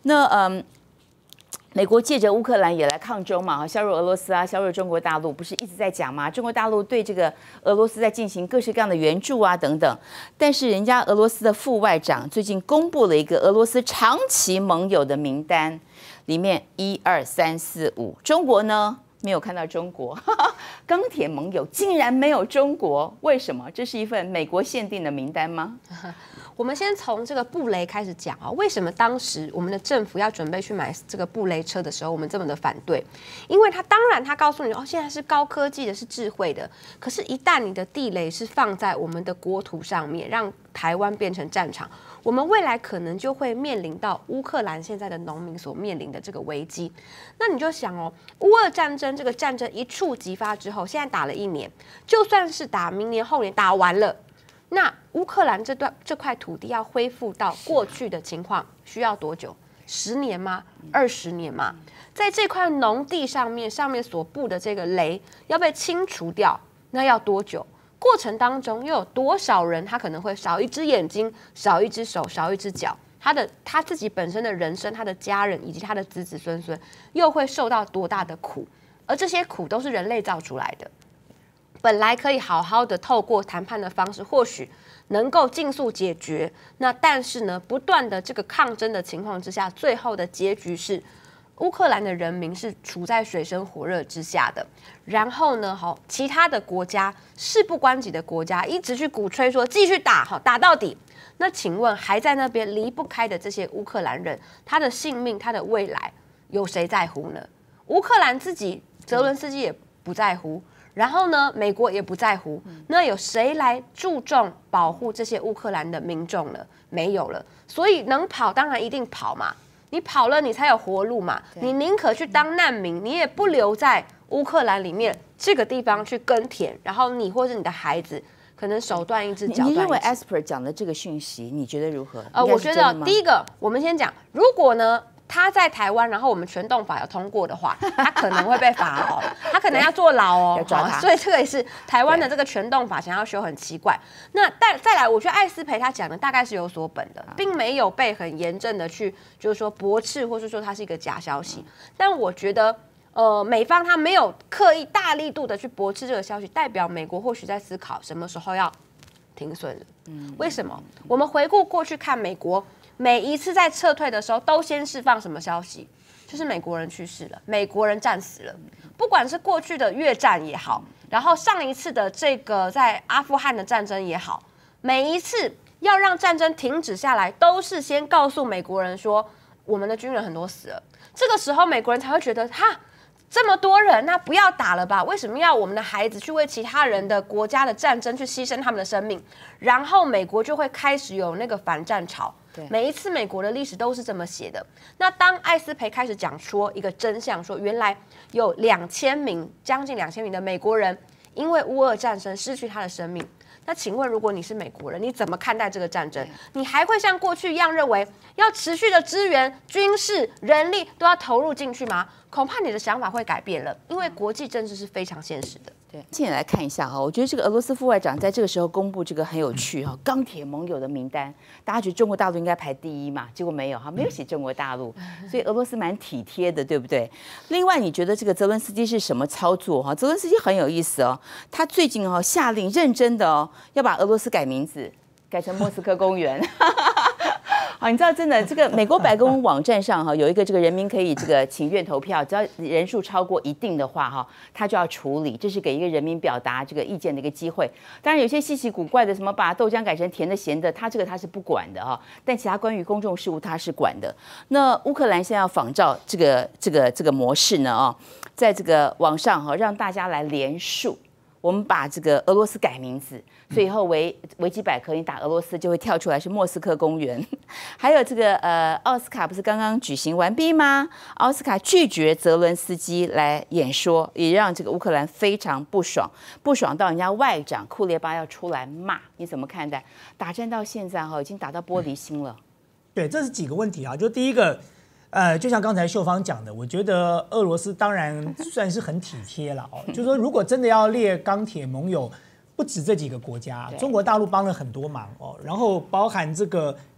那美国借着乌克兰也来抗中嘛，削弱俄罗斯啊，削弱中国大陆，不是一直在讲吗？中国大陆对这个俄罗斯在进行各式各样的援助啊等等。但是人家俄罗斯的副外长最近公布了一个俄罗斯长期盟友的名单，里面1、2、3、4、5，中国呢没有看到中国，钢铁盟友竟然没有中国，为什么？这是一份美国限定的名单吗？ 我们先从这个布雷开始讲啊，为什么当时我们的政府要准备去买这个布雷车的时候，我们这么的反对？因为当然他告诉你哦，现在是高科技的，是智慧的，可是，一旦你的地雷是放在我们的国土上面，让台湾变成战场，我们未来可能就会面临到乌克兰现在的农民所面临的这个危机。那你就想哦，乌俄战争这个战争一触即发之后，现在打了1年，就算是打明年后年打完了。那乌克兰这块土地要恢复到过去的情况，需要多久？10年吗？20年吗？在这块农地上面所布的这个雷要被清除掉，那要多久？过程当中又有多少人他可能会少一只眼睛、少一只手、少一只脚？他自己本身的人生、他的家人以及他的子子孙孙又会受到多大的苦？而这些苦都是人类造出来的。本来可以好好的透过谈判的方式，或许能够尽速解决。那但是呢，不断的这个抗争的情况之下，最后的结局是乌克兰的人民是处在水深火热之下的。然后呢，其他的国家事不关己的国家一直去鼓吹说继续打，打到底。那请问还在那边离不开的这些乌克兰人，他的性命、他的未来，有谁在乎呢？乌克兰自己，泽伦斯基也不在乎。然后呢，美国也不在乎，那有谁来注重保护这些乌克兰的民众呢？没有了，所以能跑当然一定跑嘛，你跑了你才有活路嘛，你宁可去当难民，你也不留在乌克兰里面这个地方去耕田，然后你或是你的孩子可能手断一只脚断一只。 你认为 Esper 讲的这个讯息，你觉得如何？ 我觉得第一个，我们先讲，如果呢，他在台湾，然后我们全动法有通过的话，他可能会被罚哦，他可能要坐牢哦，所以这个也是台湾的这个全动法想要修很奇怪。那再来，我觉得艾斯培他讲的大概是有所本的，并没有被很严正的去就是说驳斥，或是说它是一个假消息。但我觉得，美方他没有刻意大力度的去驳斥这个消息，代表美国或许在思考什么时候要停损了。为什么？我们回顾过去看美国。每一次在撤退的时候，都先释放什么消息？就是美国人去世了，美国人战死了。不管是过去的越战也好，然后上一次的这个在阿富汗的战争也好，每一次要让战争停止下来，都是先告诉美国人说，我们的军人很多死了。这个时候，美国人才会觉得，这么多人，那不要打了吧？为什么要我们的孩子去为其他人的国家的战争去牺牲他们的生命？然后美国就会开始有那个反战潮。每一次美国的历史都是这么写的。那当艾斯培开始讲说一个真相，说原来有将近2000名的美国人因为乌俄战争失去他的生命。那请问，如果你是美国人，你怎么看待这个战争？你还会像过去一样认为要持续的支援、军事、人力都要投入进去吗？恐怕你的想法会改变了，因为国际政治是非常现实的。 对，现在来看一下哈，我觉得这个俄罗斯副外长在这个时候公布这个很有趣哈，钢铁盟友的名单，大家觉得中国大陆应该排第1嘛，结果没有哈，没有写中国大陆，所以俄罗斯蛮体贴的，对不对？另外，你觉得这个泽伦斯基是什么操作哈？泽伦斯基很有意思哦，他最近下令认真的要把俄罗斯改名字，改成莫斯科公园。好，你知道真的这个美国白宫网站上有一个这个人民可以这个请愿投票，只要人数超过一定的话他就要处理，这是给一个人民表达这个意见的一个机会。当然有些稀奇古怪的，什么把豆浆改成甜的咸的，他是不管的但其他关于公众事务他是管的。那乌克兰现在要仿照这个模式呢在这个网上让大家来联署。我们把这个俄罗斯改名字，所以以后维基百科你打俄罗斯就会跳出来是莫斯科公园。还有这个奥斯卡不是刚刚举行完毕吗？奥斯卡拒绝泽伦斯基来演说，也让这个乌克兰非常不爽到人家外长库列巴要出来骂。你怎么看待？打战到现在已经打到玻璃心了。 对，这是几个问题啊，就第一个。就像刚才秀芳讲的，我觉得俄罗斯当然算是很体贴了就是说，如果真的要列钢铁盟友，不止这几个国家，中国大陆帮了很多忙然后包含这个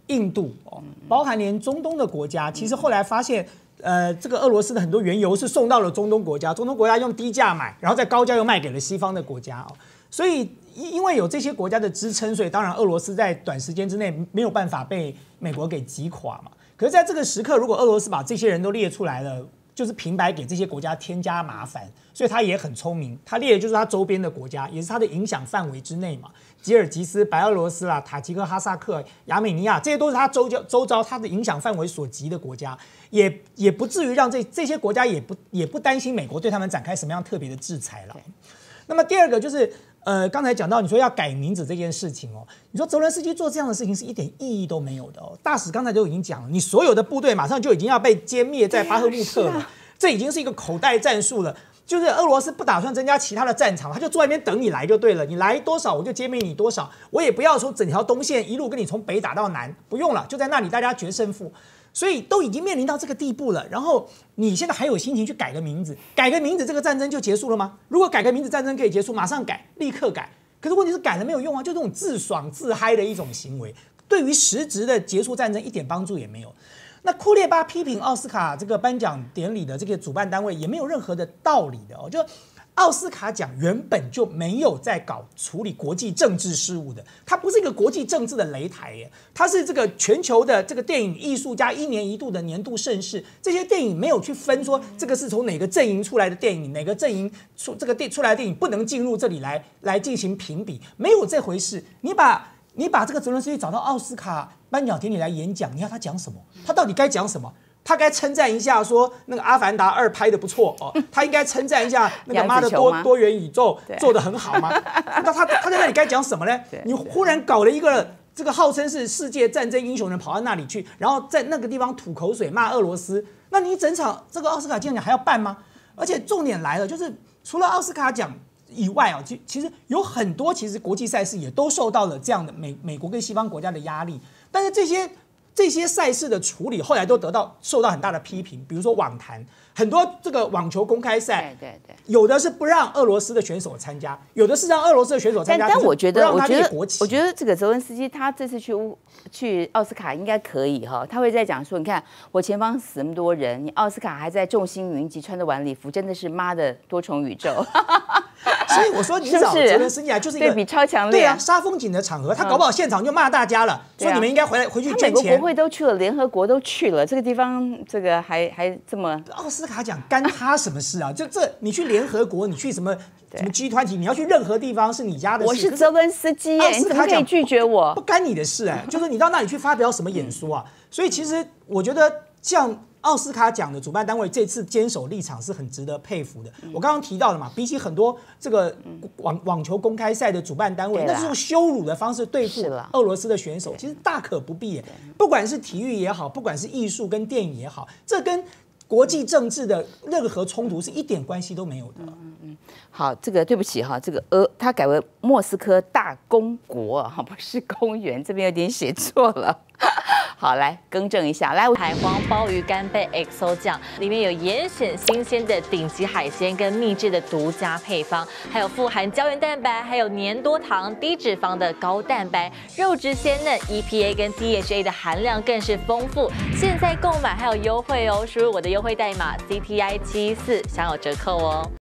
印度哦，包含连中东的国家，其实后来发现。这个俄罗斯的很多原油是送到了中东国家，中东国家用低价买，然后再高价又卖给了西方的国家哦。所以因为有这些国家的支撑，所以当然俄罗斯在短时间之内没有办法被美国给击垮嘛。可是在这个时刻，如果俄罗斯把这些人都列出来了，就是平白给这些国家添加麻烦，所以他也很聪明，他列的就是他周边的国家，也是他的影响范围之内嘛。吉尔吉斯、白俄罗斯啦、塔吉克、哈萨克、亚美尼亚，这些都是他周遭他的影响范围所及的国家，也不至于让这些国家也不担心美国对他们展开什么样特别的制裁了。那么第二个就是。刚才讲到你说要改名字这件事情哦，你说泽伦斯基做这样的事情是一点意义都没有的哦。大使刚才就已经讲了，你所有的部队马上就已经要被歼灭在巴赫穆特了，这已经是一个口袋战术了。就是俄罗斯不打算增加其他的战场，他就坐在那边等你来就对了，你来多少我就歼灭你多少，我也不要说整条东线一路跟你从北打到南，不用了，就在那里大家决胜负。所以都已经面临到这个地步了，然后你现在还有心情去改个名字？改个名字，这个战争就结束了吗？如果改个名字，战争可以结束，马上改，立刻改。可是问题是改了没有用啊，就这种自爽自嗨的一种行为，对于实质的结束战争一点帮助也没有。那库列巴批评奥斯卡这个颁奖典礼的这个主办单位也没有任何的道理的哦，就。奥斯卡奖原本就没有在处理国际政治事务的，它不是一个国际政治的擂台耶，它是这个全球的这个电影艺术家1年1度的年度盛事。这些电影没有去分说这个是从哪个阵营出来的电影，哪个阵营出来的电影不能进入这里来进行评比，没有这回事。你把这个泽伦斯基找到奥斯卡颁奖典礼来演讲，你要他讲什么？他到底该讲什么？他该称赞一下说那个《阿凡达2》拍的不错哦，他应该称赞一下那个妈的多元宇宙做得很好吗？那他在那里该讲什么呢？你忽然搞了一个这个号称是世界战争英雄人跑到那里去，然后在那个地方吐口水骂俄罗斯，那你整场这个奥斯卡奖还要办吗？而且重点来了，就是除了奥斯卡奖以外啊，其实有很多国际赛事也都受到了这样的美国跟西方国家的压力，但是这些赛事的处理后来都受到很大的批评，比如说网坛，很多这个网球公开赛，对，有的是不让俄罗斯的选手参加，有的是让俄罗斯的选手参加， 但我觉得这个泽伦斯基他这次去奥斯卡应该可以哈，他会在讲说，你看我前方死那么多人，你奥斯卡还在众星云集，穿着晚礼服，真的是妈的多重宇宙。 所以我说你找泽伦斯基来就是一个对比超强烈， 对啊，杀风景的场合，他搞不好现场就骂大家了，说你们应该回去挣钱。 美国国会都去了，联合国都去了，这个地方这个还这么。 奥斯卡奖干他什么事啊？这你去联合国，你去什么集团体，你要去任何地方是你家的事。 我是泽伦斯基耶，你怎么可以拒绝我？ 不干你的事哎，就是你到那里去发表什么演说啊？所以其实我觉得像。奥斯卡奖的主办单位这次坚守立场是很值得佩服的。我刚刚提到了嘛，比起很多这个网球公开赛的主办单位，那是用羞辱的方式对付俄罗斯的选手，其实大可不必。不管是体育也好，不管是艺术跟电影也好，这跟国际政治的任何冲突是一点关系都没有的。 好，这个对不起哈，这个它改为莫斯科大公国哈，不是公园，这边有点写错了。好，来更正一下，来， 海皇鲍鱼干贝 XO 酱里面有严选新鲜的顶级海鲜跟秘制的独家配方，还有富含胶原蛋白，还有粘多糖、低脂肪的高蛋白，肉质鲜嫩 ，EPA 跟 DHA 的含量更是丰富。现在购买还有优惠哦，输入我的优惠代码CTI714享有折扣哦。